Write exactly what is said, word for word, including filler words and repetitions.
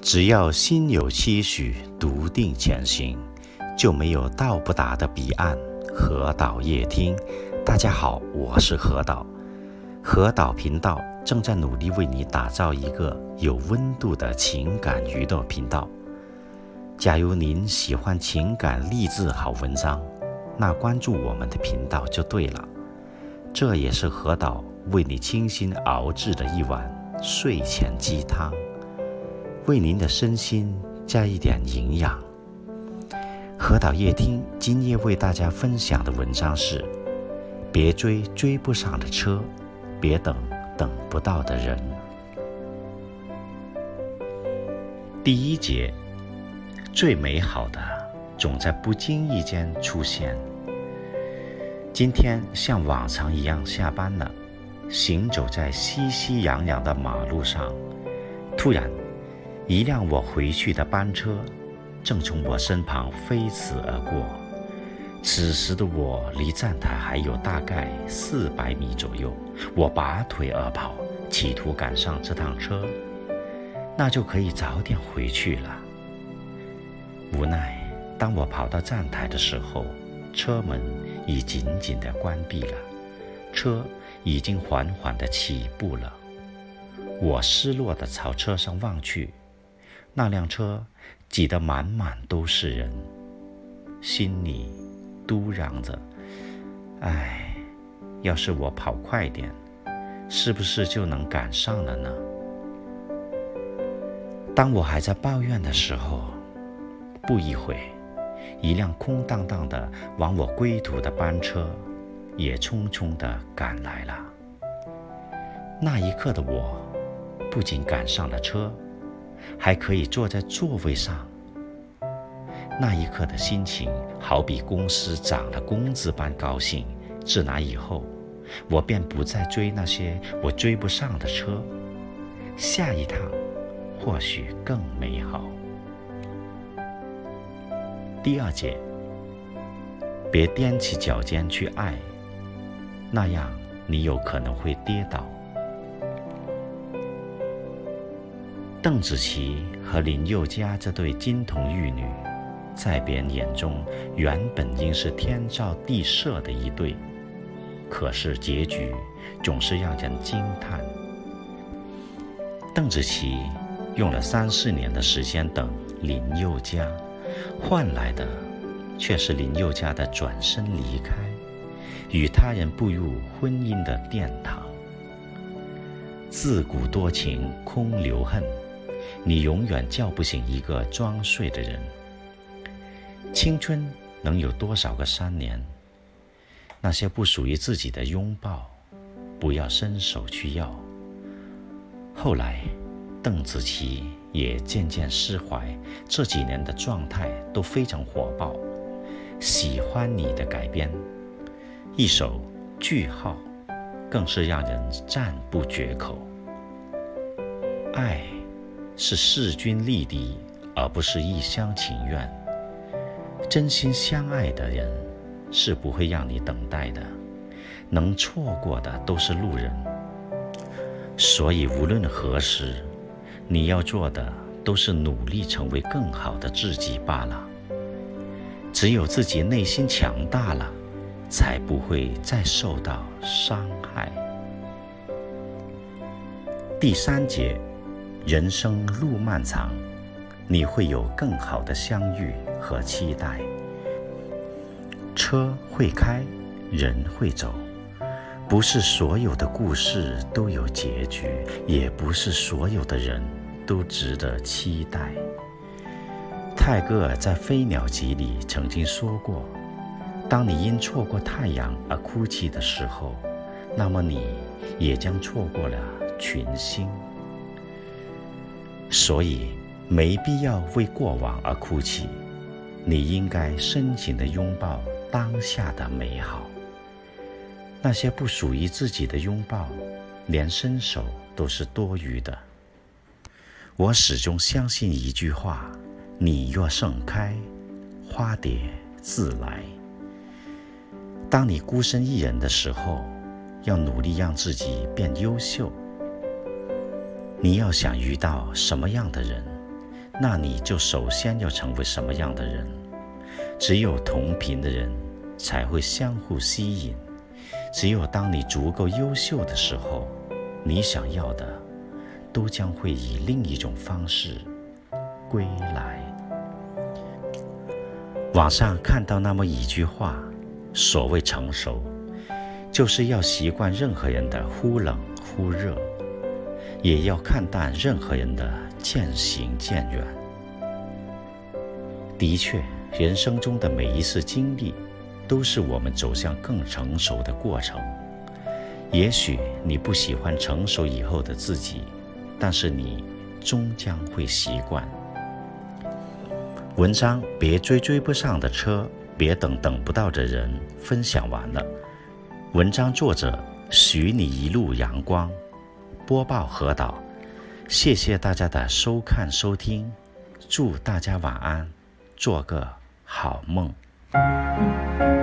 只要心有期许，笃定前行，就没有到不达的彼岸。何导夜听，大家好，我是何导。何导频道正在努力为你打造一个有温度的情感娱乐频道。假如您喜欢情感励志好文章，那关注我们的频道就对了。这也是何导为你精心熬制的一碗睡前鸡汤，为您的身心加一点营养。何导夜听今夜为大家分享的文章是：别追追不上的车，别等等不到的人。第一节，最美好的总在不经意间出现。今天像往常一样下班了，行走在熙熙攘攘的马路上，突然一辆我回去的班车正从我身旁飞驰而过。此时的我离站台还有大概四百米左右，我拔腿而跑，企图赶上这趟车，那就可以早点回去了。无奈当我跑到站台的时候，车门已紧紧地关闭了，车已经缓缓地起步了。我失落地朝车上望去，那辆车挤得满满都是人，心里嘟嚷着：哎，要是我跑快点，是不是就能赶上了呢？当我还在抱怨的时候，不一会，一辆空荡荡的往我归途的班车也匆匆地赶来了。那一刻的我不仅赶上了车，还可以坐在座位上。那一刻的心情好比公司涨了工资般高兴。自那以后，我便不再追那些我追不上的车，下一趟或许更美好。第二节，别踮起脚尖去爱，那样你有可能会跌倒。邓紫棋和林宥嘉这对金童玉女，在别人眼中原本应是天造地设的一对，可是结局总是让人惊叹。邓紫棋用了三四年的时间等林宥嘉，换来的却是林宥嘉的转身离开，与他人步入婚姻的殿堂。自古多情空留恨，你永远叫不醒一个装睡的人。青春能有多少个三年？那些不属于自己的拥抱，不要伸手去要。后来邓紫棋也渐渐释怀，这几年的状态都非常火爆。喜欢你的改编，一首句号更是让人赞不绝口。爱是势均力敌，而不是一厢情愿。真心相爱的人是不会让你等待的，能错过的都是路人。所以无论何时，你要做的都是努力成为更好的自己罢了。只有自己内心强大了，才不会再受到伤害。第三节，人生路漫长，你会有更好的相遇和期待。车会开，人会走，不是所有的故事都有结局，也不是所有的人都值得期待。泰戈尔在《飞鸟集》里曾经说过，当你因错过太阳而哭泣的时候，那么你也将错过了群星。所以没必要为过往而哭泣，你应该深情地拥抱当下的美好。那些不属于自己的拥抱，连伸手都是多余的。我始终相信一句话：你若盛开，花蝶自来。当你孤身一人的时候，要努力让自己变优秀。你要想遇到什么样的人， 那你就首先要成为什么样的人？只有同频的人才会相互吸引。只有当你足够优秀的时候，你想要的都将会以另一种方式归来。网上看到那么一句话，所谓成熟，就是要习惯任何人的忽冷忽热，也要看淡任何人的渐行渐远。的确，人生中的每一次经历都是我们走向更成熟的过程。也许你不喜欢成熟以后的自己，但是你终将会习惯。文章别追追不上的车，别等等不到的人，分享完了。文章作者许你一路阳光，播报何导。谢谢大家的收看收听，祝大家晚安，做个好梦。